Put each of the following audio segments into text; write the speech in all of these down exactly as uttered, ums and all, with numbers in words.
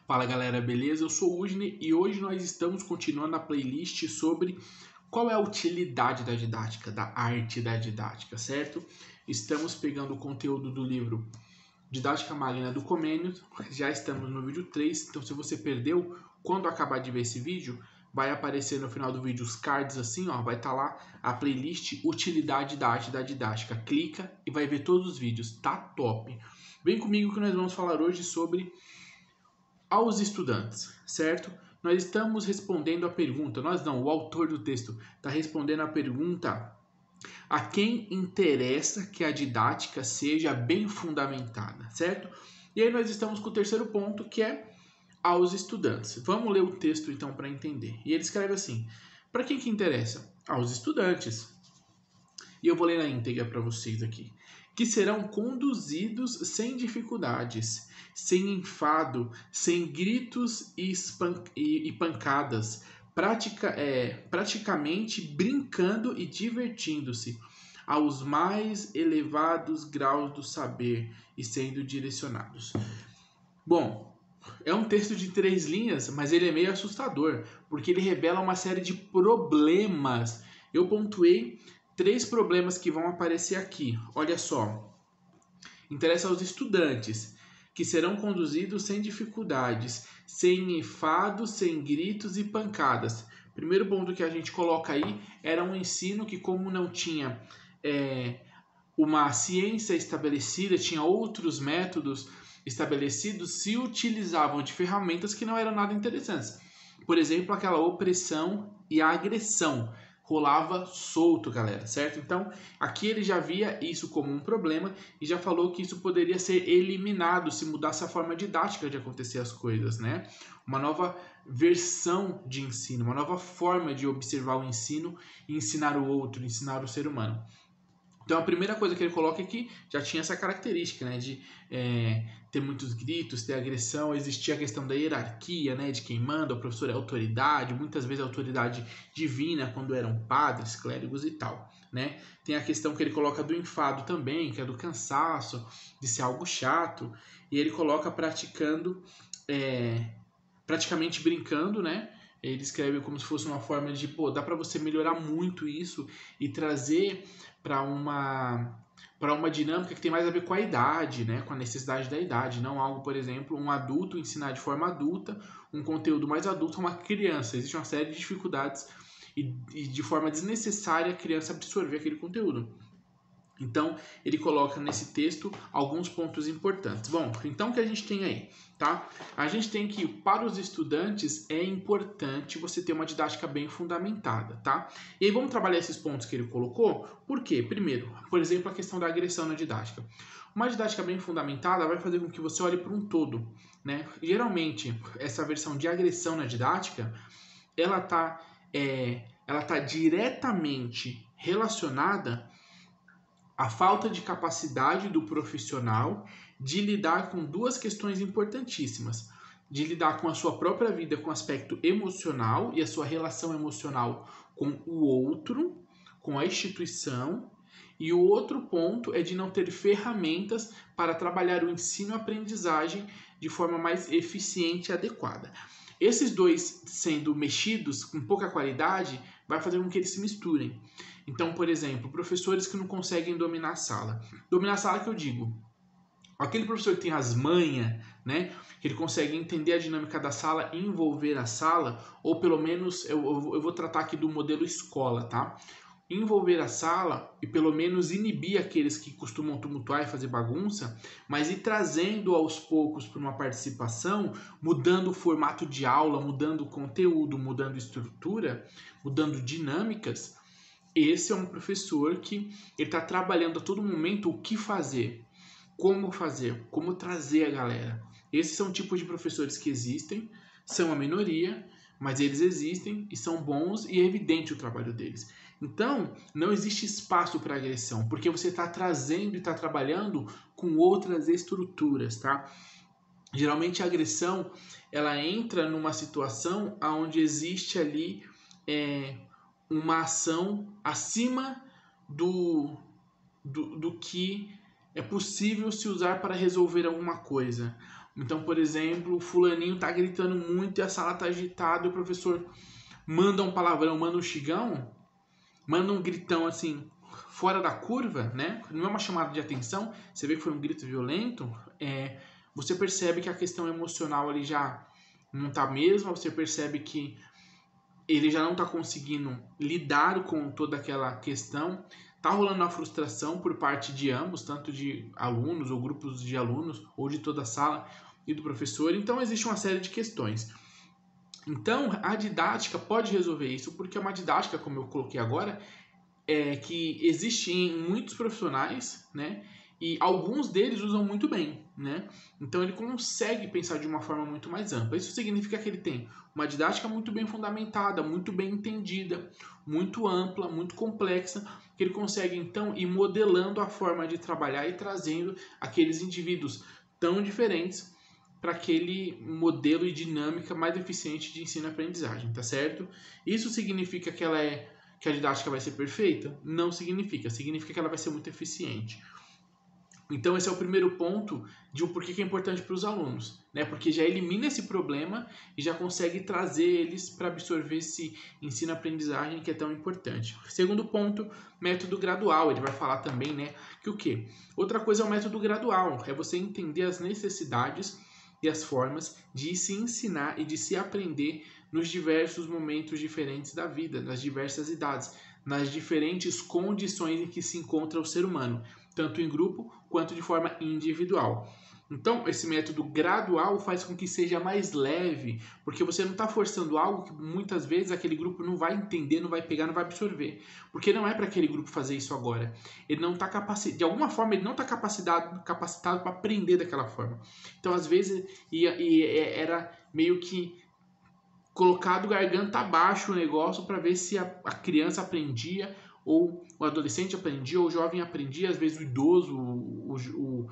Fala galera, beleza? Eu sou o Udney e hoje nós estamos continuando a playlist sobre qual é a utilidade da didática, da arte da didática, certo? Estamos pegando o conteúdo do livro Didática Magna do Comênio, já estamos no vídeo três, então se você perdeu, quando acabar de ver esse vídeo, vai aparecer no final do vídeo os cards assim, ó, vai estar lá a playlist Utilidade da Arte da Didática. Clica e vai ver todos os vídeos, tá top! Vem comigo que nós vamos falar hoje sobre aos estudantes, certo? Nós estamos respondendo a pergunta, nós não, o autor do texto está respondendo a pergunta: a quem interessa que a didática seja bem fundamentada, certo? E aí nós estamos com o terceiro ponto, que é aos estudantes. Vamos ler o texto então para entender. E ele escreve assim: para quem que interessa? Aos estudantes. E eu vou ler na íntegra para vocês aqui. Que serão conduzidos sem dificuldades, sem enfado, sem gritos e, e, e pancadas, pratica, é, praticamente brincando e divertindo-se aos mais elevados graus do saber e sendo direcionados. Bom, é um texto de três linhas, mas ele é meio assustador, porque ele revela uma série de problemas. Eu pontuei três problemas que vão aparecer aqui. Olha só. Interessa aos estudantes, que serão conduzidos sem dificuldades, sem enfados, sem gritos e pancadas. Primeiro ponto que a gente coloca aí era um ensino que, como não tinha é, uma ciência estabelecida, tinha outros métodos estabelecidos, se utilizavam de ferramentas que não eram nada interessantes. Por exemplo, aquela opressão e a agressão. Rolava solto, galera, certo? Então, aqui ele já via isso como um problema e já falou que isso poderia ser eliminado se mudasse a forma didática de acontecer as coisas, né? Uma nova versão de ensino, uma nova forma de observar o ensino e ensinar o outro, ensinar o ser humano. Então, a primeira coisa que ele coloca é que já tinha essa característica, né, de é, ter muitos gritos, ter agressão, existia a questão da hierarquia, né, de quem manda, o professor é autoridade, muitas vezes a autoridade divina quando eram padres, clérigos e tal, né. Tem a questão que ele coloca do enfado também, que é do cansaço, de ser algo chato, e ele coloca praticando, é, praticamente brincando, né. Ele escreve como se fosse uma forma de, pô, dá para você melhorar muito isso e trazer para uma para uma dinâmica que tem mais a ver com a idade, né, com a necessidade da idade, não algo, por exemplo, um adulto ensinar de forma adulta, um conteúdo mais adulto a uma criança. Existe uma série de dificuldades e, e de forma desnecessária a criança absorver aquele conteúdo. Então, ele coloca nesse texto alguns pontos importantes. Bom, então o que a gente tem aí, tá? A gente tem que, para os estudantes, é importante você ter uma didática bem fundamentada, tá? E aí vamos trabalhar esses pontos que ele colocou. Por quê? Primeiro, por exemplo, a questão da agressão na didática. Uma didática bem fundamentada vai fazer com que você olhe para um todo, né? Geralmente, essa versão de agressão na didática, ela tá, é, ela tá diretamente relacionada a falta de capacidade do profissional de lidar com duas questões importantíssimas. De lidar com a sua própria vida com o aspecto emocional e a sua relação emocional com o outro, com a instituição. E o outro ponto é de não ter ferramentas para trabalhar o ensino e aprendizagem de forma mais eficiente e adequada. Esses dois sendo mexidos com pouca qualidade, vai fazer com que eles se misturem. Então, por exemplo, professores que não conseguem dominar a sala. Dominar a sala que eu digo, aquele professor que tem as manhas, né, que ele consegue entender a dinâmica da sala e envolver a sala, ou pelo menos, eu, eu vou tratar aqui do modelo escola, tá? Envolver a sala e pelo menos inibir aqueles que costumam tumultuar e fazer bagunça, mas ir trazendo aos poucos para uma participação, mudando o formato de aula, mudando o conteúdo, mudando estrutura, mudando dinâmicas. Esse é um professor que está trabalhando a todo momento o que fazer, como fazer, como trazer a galera. Esses são tipos de professores que existem, são a minoria, mas eles existem e são bons e é evidente o trabalho deles. Então, não existe espaço para agressão, porque você está trazendo e está trabalhando com outras estruturas, tá? Geralmente a agressão, ela entra numa situação onde existe ali é, uma ação acima do, do, do que é possível se usar para resolver alguma coisa. Então, por exemplo, o fulaninho tá gritando muito e a sala tá agitada e o professor manda um palavrão, manda um xingão, manda um gritão assim, fora da curva, né? Não é uma chamada de atenção, você vê que foi um grito violento, é, você percebe que a questão emocional ali já não tá mesmo, você percebe que ele já não tá conseguindo lidar com toda aquela questão, tá rolando uma frustração por parte de ambos, tanto de alunos ou grupos de alunos, ou de toda a sala e do professor, então existe uma série de questões. Então, a didática pode resolver isso, porque é uma didática, como eu coloquei agora, é, que existe em muitos profissionais, né? E alguns deles usam muito bem, né? Então ele consegue pensar de uma forma muito mais ampla. Isso significa que ele tem uma didática muito bem fundamentada, muito bem entendida, muito ampla, muito complexa, que ele consegue então ir modelando a forma de trabalhar e trazendo aqueles indivíduos tão diferentes para aquele modelo e dinâmica mais eficiente de ensino-aprendizagem, tá certo? Isso significa que ela é que a didática vai ser perfeita? Não significa. Significa que ela vai ser muito eficiente. Então esse é o primeiro ponto de um porquê que é importante para os alunos, né? Porque já elimina esse problema e já consegue trazer eles para absorver esse ensino-aprendizagem que é tão importante. Segundo ponto, método gradual. Ele vai falar também, né, que o quê? Outra coisa é o método gradual, é você entender as necessidades e as formas de se ensinar e de se aprender nos diversos momentos diferentes da vida, nas diversas idades, nas diferentes condições em que se encontra o ser humano, tanto em grupo quanto de forma individual. Então, esse método gradual faz com que seja mais leve, porque você não está forçando algo que muitas vezes aquele grupo não vai entender, não vai pegar, não vai absorver. Porque não é para aquele grupo fazer isso agora. Ele não está capacitado, de alguma forma, ele não está capacitado, capacitado para aprender daquela forma. Então, às vezes, ia, ia, era meio que colocado garganta abaixo o negócio para ver se a, a criança aprendia, ou o adolescente aprendia, ou o jovem aprendia, às vezes o idoso, o, o,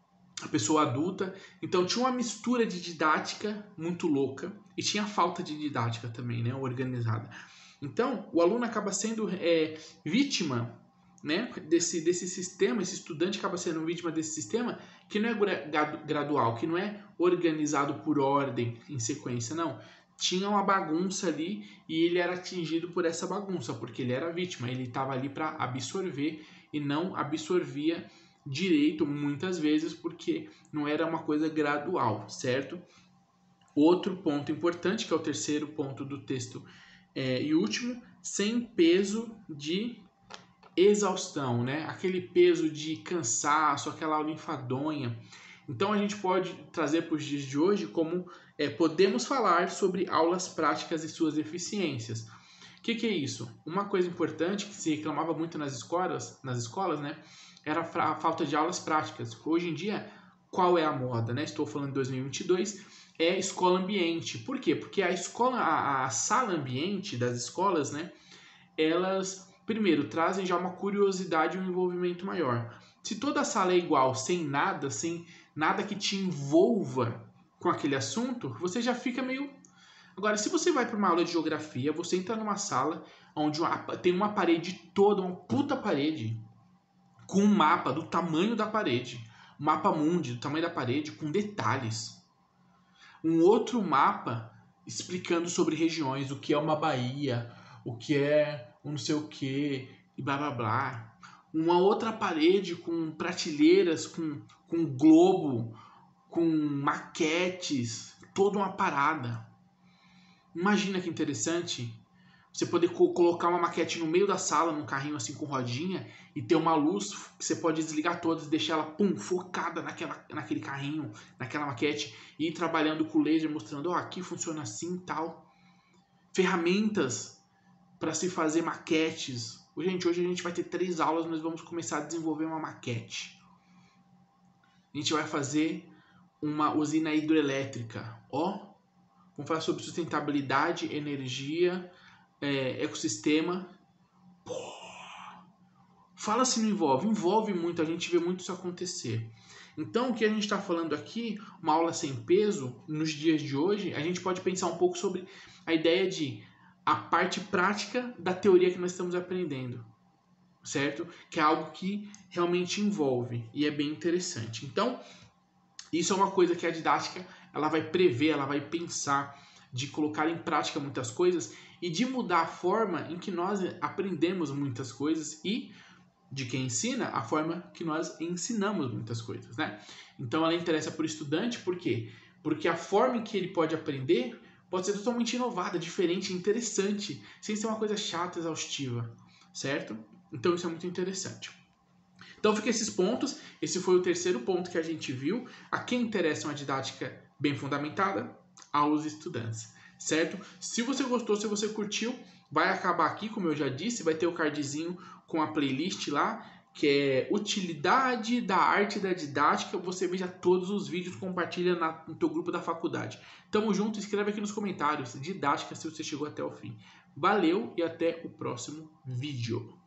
a pessoa adulta. Então tinha uma mistura de didática muito louca e tinha falta de didática também, né, organizada. Então o aluno acaba sendo é, vítima, né, desse, desse sistema, esse estudante acaba sendo vítima desse sistema que não é gradual, que não é organizado por ordem, em sequência, não. Tinha uma bagunça ali e ele era atingido por essa bagunça, porque ele era vítima, ele estava ali para absorver e não absorvia direito muitas vezes, porque não era uma coisa gradual, certo? Outro ponto importante, que é o terceiro ponto do texto é, e último, sem peso de exaustão, né? Aquele peso de cansaço, aquela aula enfadonha. Então a gente pode trazer para os dias de hoje como é, podemos falar sobre aulas práticas e suas eficiências. O que, que é isso? Uma coisa importante que se reclamava muito nas escolas, nas escolas, né, era a falta de aulas práticas. Hoje em dia, qual é a moda, né? Estou falando de dois mil e vinte e dois, é escola ambiente. Por quê? Porque a escola, a, a sala ambiente das escolas, né, elas primeiro trazem já uma curiosidade e um envolvimento maior. Se toda a sala é igual, sem nada, sem nada que te envolva com aquele assunto, você já fica meio... Agora, se você vai para uma aula de geografia, você entra numa sala onde tem uma parede toda, uma puta parede, com um mapa do tamanho da parede, um mapa mundi do tamanho da parede, com detalhes. Um outro mapa explicando sobre regiões, o que é uma baía, o que é um não sei o que, e blá blá blá. Uma outra parede com prateleiras, com, com globo, com maquetes, toda uma parada. Imagina que interessante você poder co- colocar uma maquete no meio da sala, num carrinho assim com rodinha, e ter uma luz que você pode desligar todas e deixar ela pum, focada naquela, naquele carrinho, naquela maquete, e ir trabalhando com o laser, mostrando, ó, oh, aqui funciona assim e tal. Ferramentas para se fazer maquetes. Gente, hoje a gente vai ter três aulas, nós vamos começar a desenvolver uma maquete. A gente vai fazer uma usina hidrelétrica, ó. Vamos falar sobre sustentabilidade, energia, é, ecossistema. Pô. Fala se não envolve. Envolve muito, a gente vê muito isso acontecer. Então, o que a gente está falando aqui, uma aula sem peso, nos dias de hoje, a gente pode pensar um pouco sobre a ideia de a parte prática da teoria que nós estamos aprendendo, certo? Que é algo que realmente envolve e é bem interessante. Então, Isso é uma coisa que a didática ela vai prever, ela vai pensar de colocar em prática muitas coisas e de mudar a forma em que nós aprendemos muitas coisas e de quem ensina, a forma que nós ensinamos muitas coisas, né? Então ela interessa para o estudante, por quê? Porque a forma em que ele pode aprender pode ser totalmente inovada, diferente, interessante, sem ser uma coisa chata, exaustiva, certo? Então isso é muito interessante. Então fica esses pontos, esse foi o terceiro ponto que a gente viu. A quem interessa uma didática bem fundamentada? Aos estudantes, certo? Se você gostou, se você curtiu, vai acabar aqui, como eu já disse, vai ter o cardzinho com a playlist lá, que é Utilidade da Arte da Didática. Você veja todos os vídeos, compartilha na, no teu grupo da faculdade. Tamo junto, escreve aqui nos comentários, didática, se você chegou até o fim. Valeu e até o próximo vídeo.